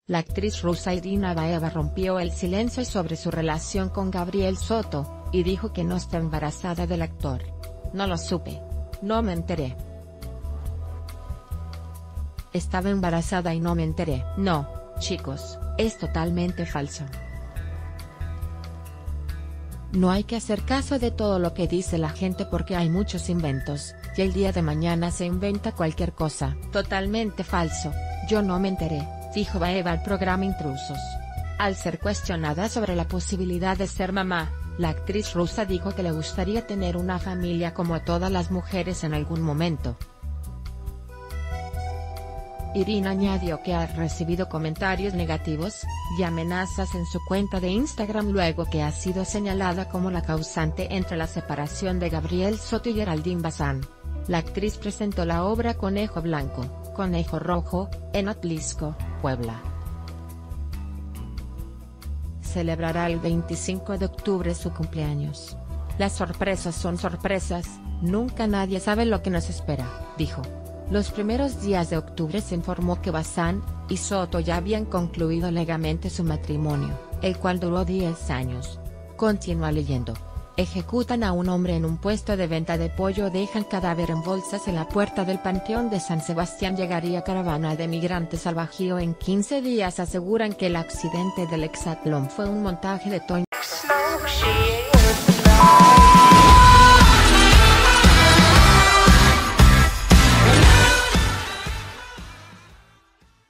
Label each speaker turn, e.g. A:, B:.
A: La actriz rusa Irina Baeva rompió el silencio sobre su relación con Gabriel Soto, y dijo que no está embarazada del actor. No lo supe. No me enteré. Estaba embarazada y no me enteré. No, chicos, es totalmente falso. No hay que hacer caso de todo lo que dice la gente porque hay muchos inventos, y el día de mañana se inventa cualquier cosa. Totalmente falso, yo no me enteré, dijo Baeva al programa Intrusos. Al ser cuestionada sobre la posibilidad de ser mamá, la actriz rusa dijo que le gustaría tener una familia como todas las mujeres en algún momento. Irina añadió que ha recibido comentarios negativos y amenazas en su cuenta de Instagram luego que ha sido señalada como la causante entre la separación de Gabriel Soto y Geraldine Bazán. La actriz presentó la obra Conejo Blanco, Conejo Rojo, en Atlisco, Puebla. Celebrará el 25 de octubre su cumpleaños. Las sorpresas son sorpresas, nunca nadie sabe lo que nos espera, dijo. Los primeros días de octubre se informó que Bazán y Soto ya habían concluido legalmente su matrimonio, el cual duró 10 años. Continúa leyendo. Ejecutan a un hombre en un puesto de venta de pollo. Dejan cadáver en bolsas en la puerta del Panteón de San Sebastián. Llegaría caravana de migrantes al Bajío en 15 días. Aseguran que el accidente del Hexatlón fue un montaje de Toño.